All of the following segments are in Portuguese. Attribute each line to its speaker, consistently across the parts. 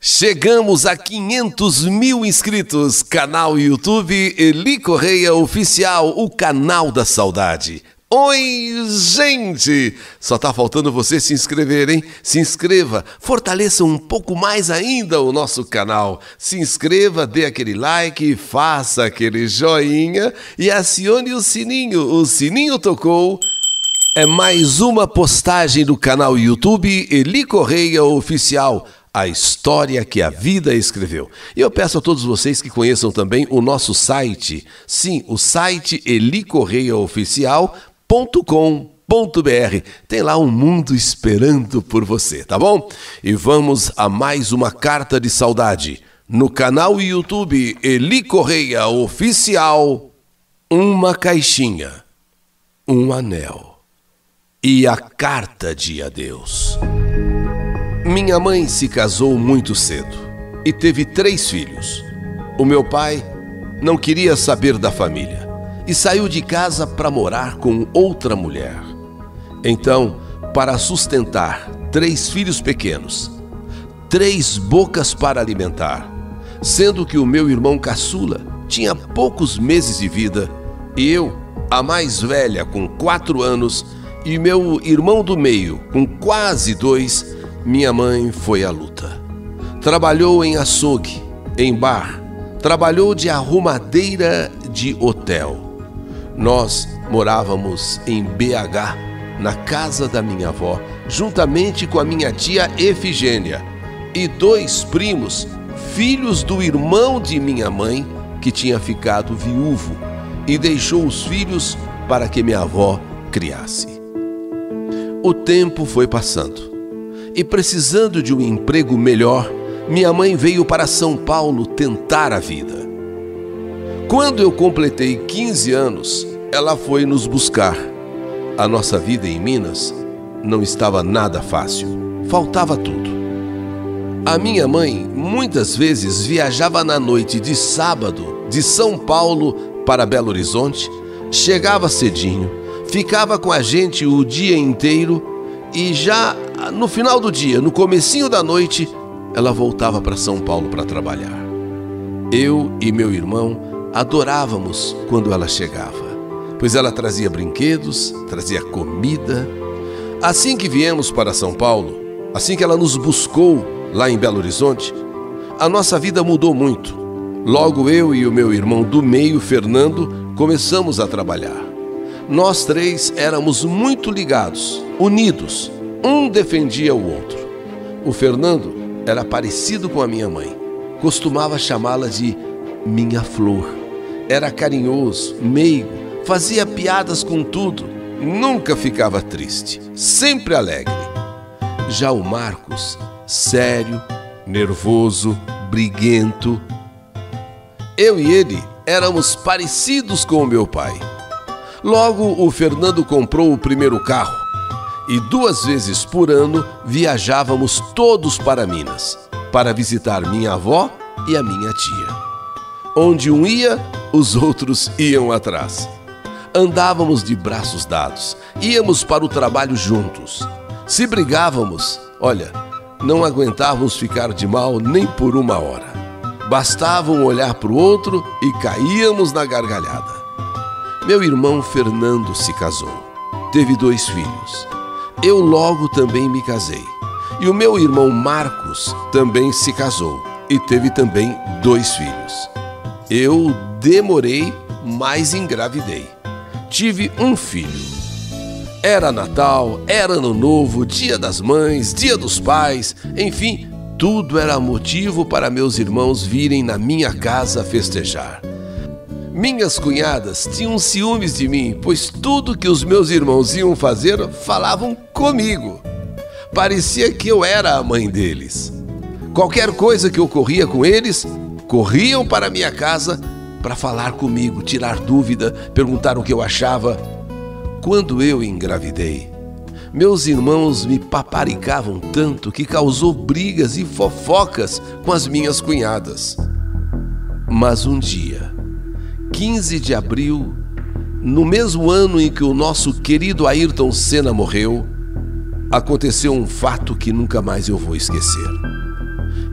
Speaker 1: Chegamos a 500 mil inscritos, canal YouTube Eli Correia Oficial, o canal da saudade. Oi, gente! Só tá faltando você se inscrever, hein? Se inscreva, fortaleça um pouco mais ainda o nosso canal. Se inscreva, dê aquele like, faça aquele joinha e acione o sininho. O sininho tocou. É mais uma postagem do canal YouTube Eli Correia Oficial. A história que a vida escreveu. E eu peço a todos vocês que conheçam também o nosso site. Sim, o site elicorreiaoficial.com.br. Tem lá um mundo esperando por você, tá bom? E vamos a mais uma carta de saudade. No canal YouTube Eli Correia Oficial, uma caixinha, um anel e a carta de adeus. Minha mãe se casou muito cedo e teve 3 filhos. O meu pai não queria saber da família e saiu de casa para morar com outra mulher. Então, para sustentar 3 filhos pequenos, 3 bocas para alimentar, sendo que o meu irmão caçula tinha poucos meses de vida e eu, a mais velha, com 4 anos, e meu irmão do meio, com quase 2, minha mãe foi à luta. Trabalhou em açougue, em bar, trabalhou de arrumadeira de hotel. Nós morávamos em BH, na casa da minha avó, juntamente com a minha tia Efigênia e 2 primos, filhos do irmão de minha mãe, que tinha ficado viúvo e deixou os filhos para que minha avó criasse. O tempo foi passando. E precisando de um emprego melhor, minha mãe veio para São Paulo tentar a vida. Quando eu completei 15 anos, ela foi nos buscar. A nossa vida em Minas não estava nada fácil, faltava tudo. A minha mãe muitas vezes viajava na noite de sábado de São Paulo para Belo Horizonte, chegava cedinho, ficava com a gente o dia inteiro e já no final do dia, no comecinho da noite, ela voltava para São Paulo para trabalhar. Eu e meu irmão adorávamos quando ela chegava, pois ela trazia brinquedos, trazia comida. Assim que viemos para São Paulo, assim que ela nos buscou lá em Belo Horizonte, a nossa vida mudou muito. Logo eu e o meu irmão do meio, Fernando, começamos a trabalhar. Nós 3 éramos muito ligados, unidos, um defendia o outro. O Fernando era parecido com a minha mãe, costumava chamá-la de minha flor. Era carinhoso, meigo, fazia piadas com tudo, nunca ficava triste, sempre alegre. Já o Marcos, sério, nervoso, briguento. Eu e ele éramos parecidos com o meu pai. Logo, o Fernando comprou o primeiro carro e 2 vezes por ano viajávamos todos para Minas, para visitar minha avó e a minha tia. Onde um ia, os outros iam atrás. Andávamos de braços dados, íamos para o trabalho juntos. Se brigávamos, olha, não aguentávamos ficar de mal nem por 1 hora. Bastava um olhar para o outro e caíamos na gargalhada. Meu irmão Fernando se casou, teve 2 filhos. Eu logo também me casei. E o meu irmão Marcos também se casou e teve também 2 filhos. Eu demorei, mas engravidei. Tive um filho. Era Natal, era Ano Novo, Dia das Mães, Dia dos Pais, enfim, tudo era motivo para meus irmãos virem na minha casa festejar. Minhas cunhadas tinham ciúmes de mim, pois tudo que os meus irmãos iam fazer, falavam comigo. Parecia que eu era a mãe deles. Qualquer coisa que ocorria com eles, corriam para minha casa para falar comigo, tirar dúvida, perguntar o que eu achava. Quando eu engravidei, meus irmãos me paparicavam tanto que causou brigas e fofocas com as minhas cunhadas. Mas um dia, 15 de abril, no mesmo ano em que o nosso querido Ayrton Senna morreu, aconteceu um fato que nunca mais eu vou esquecer.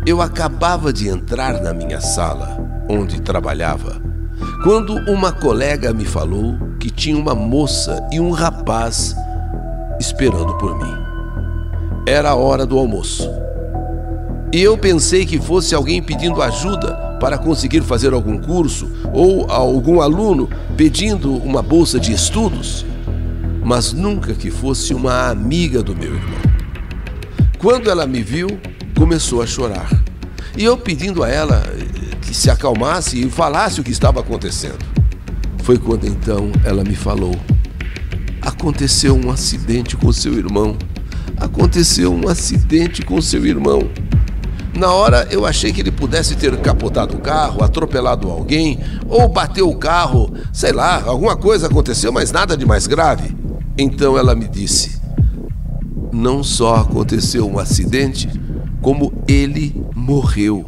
Speaker 1: Eu acabava de entrar na minha sala, onde trabalhava, quando uma colega me falou que tinha uma moça e um rapaz esperando por mim. Era a hora do almoço. E eu pensei que fosse alguém pedindo ajuda para conseguir fazer algum curso ou algum aluno pedindo uma bolsa de estudos, mas nunca que fosse uma amiga do meu irmão. Quando ela me viu, começou a chorar. E eu pedindo a ela que se acalmasse e falasse o que estava acontecendo. Foi quando então ela me falou: aconteceu um acidente com seu irmão. Aconteceu um acidente com seu irmão. Na hora eu achei que ele pudesse ter capotado o carro, atropelado alguém ou bateu o carro, sei lá, alguma coisa aconteceu, mas nada de mais grave. Então ela me disse: não só aconteceu um acidente, como ele morreu.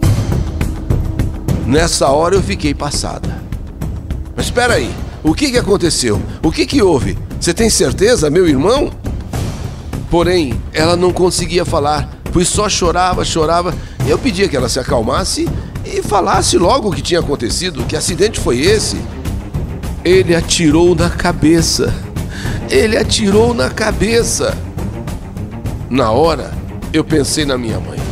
Speaker 1: Nessa hora eu fiquei passada. Mas espera aí, o que aconteceu? O que houve? Você tem certeza, meu irmão? Porém, ela não conseguia falar, pois só chorava. Eu pedia que ela se acalmasse e falasse logo o que tinha acontecido, que acidente foi esse. Ele atirou na cabeça. Ele atirou na cabeça. Na hora, eu pensei na minha mãe.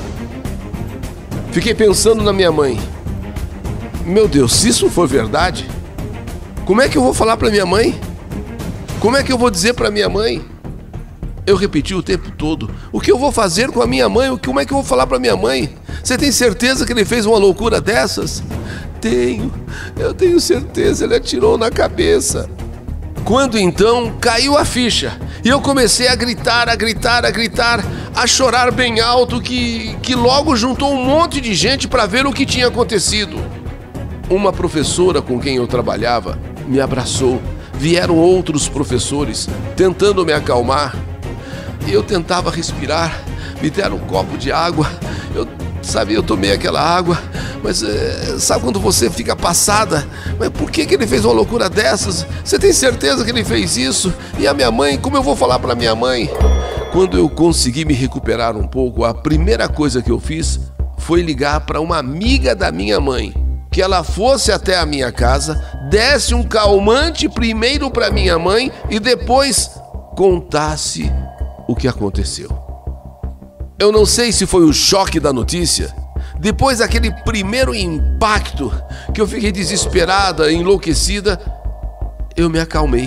Speaker 1: Fiquei pensando na minha mãe. Meu Deus, se isso for verdade, como é que eu vou falar para minha mãe? Como é que eu vou dizer para minha mãe? Eu repeti o tempo todo: o que eu vou fazer com a minha mãe? Como é que eu vou falar para minha mãe? Você tem certeza que ele fez uma loucura dessas? Eu tenho certeza, ele atirou na cabeça. Quando então caiu a ficha e eu comecei a gritar, a chorar bem alto, que logo juntou um monte de gente para ver o que tinha acontecido. Uma professora com quem eu trabalhava me abraçou. Vieram outros professores tentando me acalmar. E eu tentava respirar, me deram um copo de água. Eu tomei aquela água, mas sabe quando você fica passada? Mas por que ele fez uma loucura dessas? Você tem certeza que ele fez isso? E a minha mãe, como eu vou falar para minha mãe? Quando eu consegui me recuperar um pouco, a primeira coisa que eu fiz foi ligar para uma amiga da minha mãe, que ela fosse até a minha casa, desse um calmante primeiro para minha mãe e depois contasse o que aconteceu. Eu não sei se foi o choque da notícia, depois daquele primeiro impacto que eu fiquei desesperada, enlouquecida, eu me acalmei.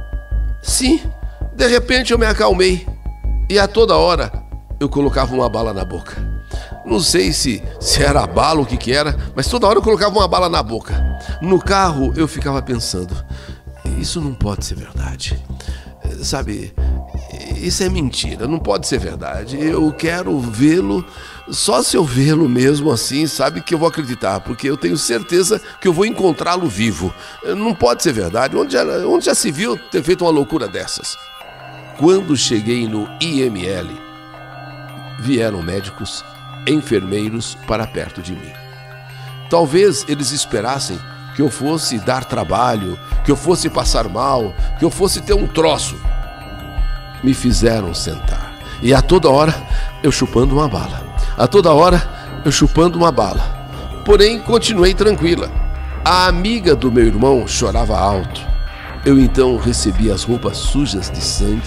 Speaker 1: Sim, de repente eu me acalmei e a toda hora eu colocava uma bala na boca. Não sei se era bala ou o que era, mas toda hora eu colocava uma bala na boca. No carro eu ficava pensando: isso não pode ser verdade. Sabe, isso é mentira, não pode ser verdade. Eu quero vê-lo, só se eu vê-lo mesmo assim, sabe, que eu vou acreditar, porque eu tenho certeza que eu vou encontrá-lo vivo. Não pode ser verdade. Onde já se viu ter feito uma loucura dessas? Quando cheguei no IML, vieram médicos, enfermeiros para perto de mim. Talvez eles esperassem que eu fosse dar trabalho, que eu fosse passar mal, que eu fosse ter um troço. Me fizeram sentar e a toda hora eu chupando uma bala. A toda hora eu chupando uma bala. Porém, continuei tranquila. A amiga do meu irmão chorava alto. Eu então recebi as roupas sujas de sangue,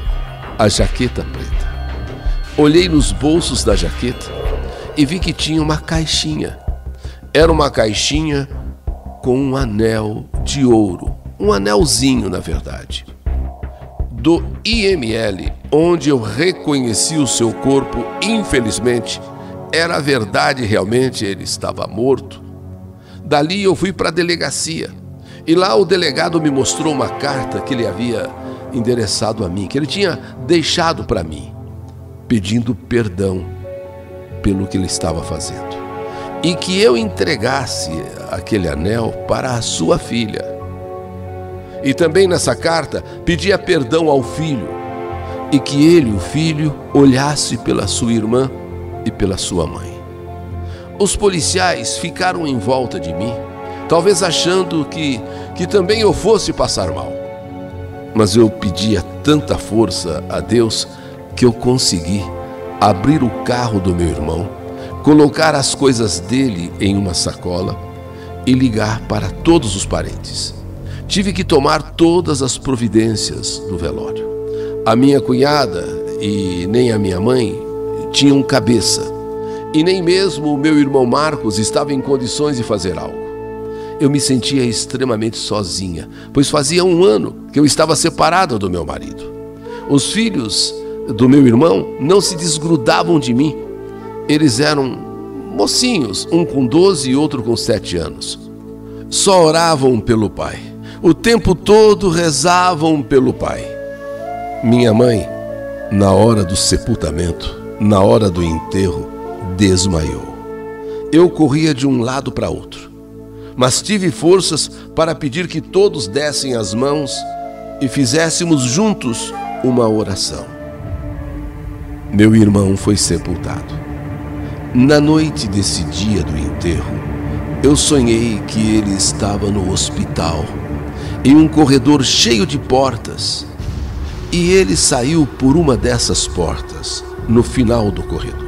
Speaker 1: a jaqueta preta. Olhei nos bolsos da jaqueta e vi que tinha uma caixinha. Era uma caixinha com um anel de ouro, um anelzinho na verdade. Do IML, onde eu reconheci o seu corpo, infelizmente, era verdade, realmente ele estava morto. Dali eu fui para a delegacia e lá o delegado me mostrou uma carta que ele havia endereçado a mim, que ele tinha deixado para mim, pedindo perdão pelo que ele estava fazendo e que eu entregasse aquele anel para a sua filha. E também nessa carta pedia perdão ao filho e que ele, o filho, olhasse pela sua irmã e pela sua mãe. Os policiais ficaram em volta de mim, talvez achando que também eu fosse passar mal. Mas eu pedia tanta força a Deus que eu consegui abrir o carro do meu irmão, colocar as coisas dele em uma sacola e ligar para todos os parentes. Tive que tomar todas as providências do velório. A minha cunhada e nem a minha mãe tinham cabeça, e nem mesmo o meu irmão Marcos estava em condições de fazer algo. Eu me sentia extremamente sozinha, pois fazia 1 ano que eu estava separada do meu marido. Os filhos do meu irmão não se desgrudavam de mim. Eles eram mocinhos, um com 12 e outro com 7 anos. Só oravam pelo pai. O tempo todo rezavam pelo pai. Minha mãe, na hora do sepultamento, na hora do enterro, desmaiou. Eu corria de um lado para outro, mas tive forças para pedir que todos dessem as mãos e fizéssemos juntos uma oração. Meu irmão foi sepultado. Na noite desse dia do enterro, eu sonhei que ele estava no hospital, em um corredor cheio de portas, e ele saiu por uma dessas portas, no final do corredor,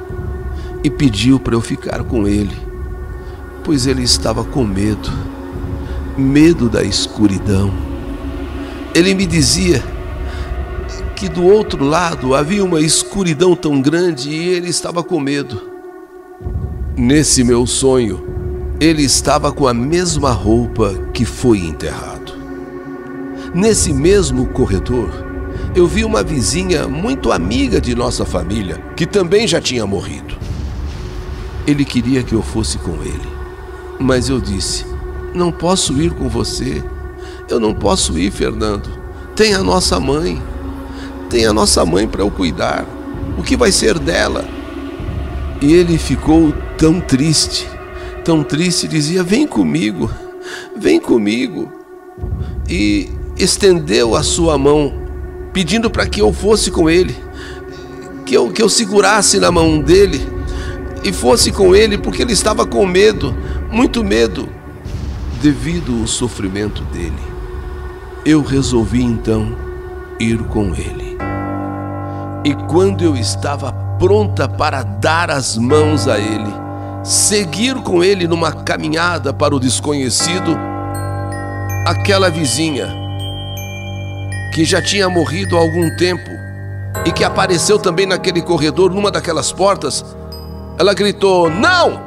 Speaker 1: e pediu para eu ficar com ele, pois ele estava com medo da escuridão. Ele me dizia que do outro lado havia uma escuridão tão grande e ele estava com medo. Nesse meu sonho, ele estava com a mesma roupa que foi enterrado. Nesse mesmo corredor, eu vi uma vizinha muito amiga de nossa família, que também já tinha morrido. Ele queria que eu fosse com ele, mas eu disse: não posso ir com você. Eu não posso ir, Fernando. Tem a nossa mãe. Tem a nossa mãe para eu cuidar. O que vai ser dela? E ele ficou tão triste, dizia: vem comigo, vem comigo. E estendeu a sua mão, pedindo para que eu fosse com ele, que eu segurasse na mão dele e fosse com ele, porque ele estava com medo, muito medo, devido ao sofrimento dele. Eu resolvi então ir com ele. E quando eu estava pronta para dar as mãos a ele, seguir com ele numa caminhada para o desconhecido, aquela vizinha, que já tinha morrido há algum tempo e que apareceu também naquele corredor, numa daquelas portas, ela gritou: não!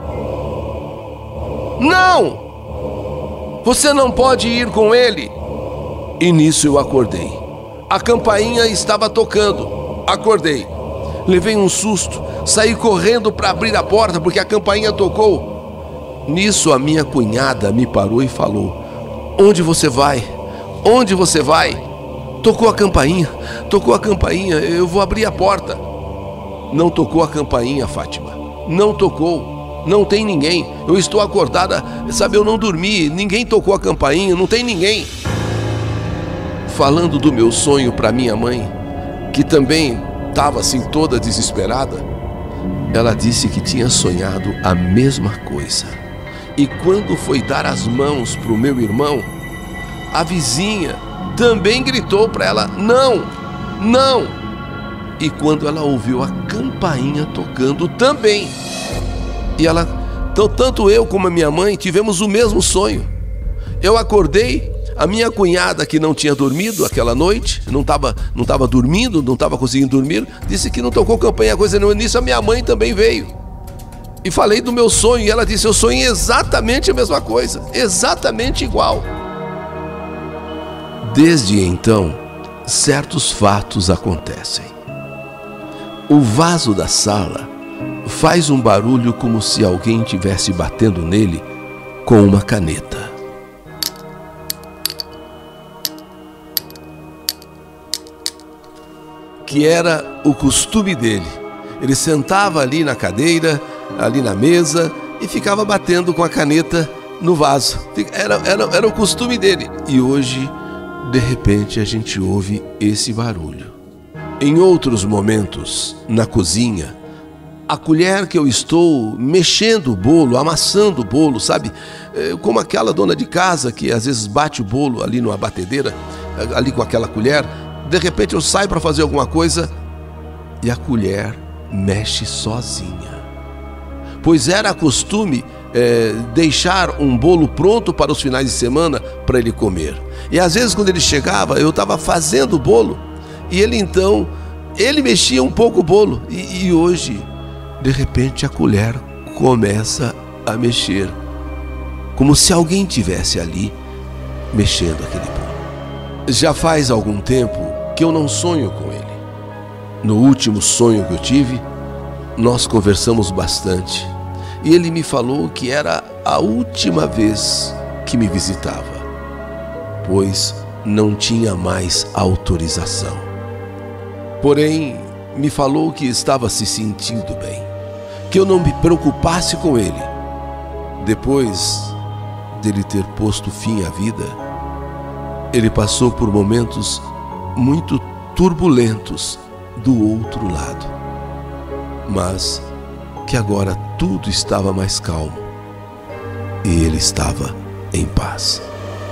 Speaker 1: Não! Você não pode ir com ele! E nisso eu acordei. A campainha estava tocando. Acordei. Levei um susto. Saí correndo para abrir a porta porque a campainha tocou. Nisso a minha cunhada me parou e falou: onde você vai? Onde você vai? Tocou a campainha, eu vou abrir a porta. Não tocou a campainha, Fátima. Não tocou. Não tem ninguém. Eu estou acordada, sabe, eu não dormi. Ninguém tocou a campainha, não tem ninguém. Falando do meu sonho para minha mãe, que também estava assim toda desesperada, ela disse que tinha sonhado a mesma coisa. E quando foi dar as mãos para o meu irmão, a vizinha também gritou para ela: não, não. E quando ela ouviu a campainha tocando também, e ela, tanto eu como a minha mãe tivemos o mesmo sonho. Eu acordei, a minha cunhada, que não tinha dormido aquela noite, não estava dormindo, não estava conseguindo dormir, disse que não tocou campainha coisa nenhuma. Nisso a minha mãe também veio. E falei do meu sonho, e ela disse: eu sonhei exatamente a mesma coisa, exatamente igual. Desde então, certos fatos acontecem. O vaso da sala faz um barulho como se alguém estivesse batendo nele com uma caneta. Que era o costume dele. Ele sentava ali na cadeira, ali na mesa, e ficava batendo com a caneta no vaso. Era o costume dele. E hoje, de repente, a gente ouve esse barulho. Em outros momentos, na cozinha, a colher que eu estou mexendo o bolo, amassando o bolo, sabe? Como aquela dona de casa que às vezes bate o bolo ali numa batedeira, ali com aquela colher. De repente eu saio para fazer alguma coisa e a colher mexe sozinha. pois era costume deixar um bolo pronto para os finais de semana para ele comer. E às vezes quando ele chegava, eu estava fazendo o bolo e ele mexia um pouco o bolo e hoje, de repente, a colher começa a mexer, como se alguém tivesse ali mexendo aquele bolo. Já faz algum tempo que eu não sonho com ele. No último sonho que eu tive, nós conversamos bastante e ele me falou que era a última vez que me visitava, pois não tinha mais autorização. Porém, me falou que estava se sentindo bem, que eu não me preocupasse com ele. Depois dele ter posto fim à vida, ele passou por momentos muito turbulentos do outro lado, mas que agora tudo estava mais calmo e ele estava em paz.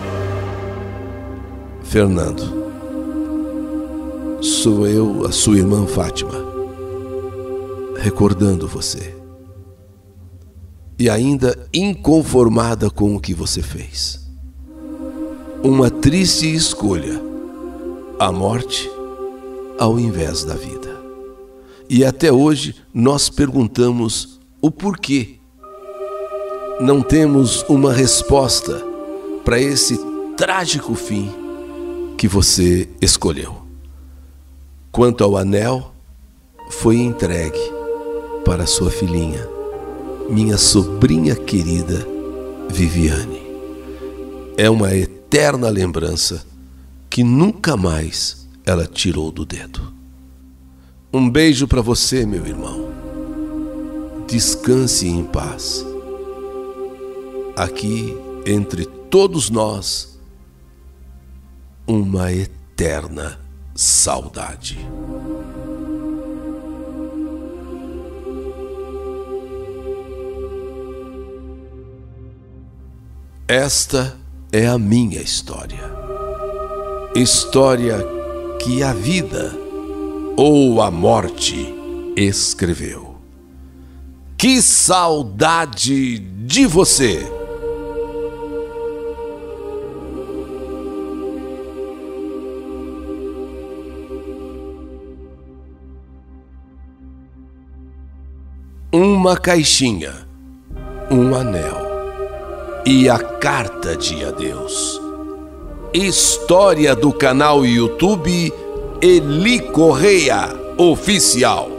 Speaker 1: Fernando, sou eu, a sua irmã Fátima, recordando você e ainda inconformada com o que você fez. Uma triste escolha, a morte ao invés da vida. E até hoje nós perguntamos o porquê. Não temos uma resposta para esse trágico fim que você escolheu. Quanto ao anel, foi entregue para sua filhinha, minha sobrinha querida Viviane. É uma eterna lembrança que nunca mais ela tirou do dedo. Um beijo para você, meu irmão. Descanse em paz. Aqui, entre todos nós, uma eterna saudade. Esta é a minha história. História que a vida ou a morte escreveu. Que saudade de você! Uma caixinha, um anel e a carta de adeus. História do canal YouTube Eli Correia Oficial.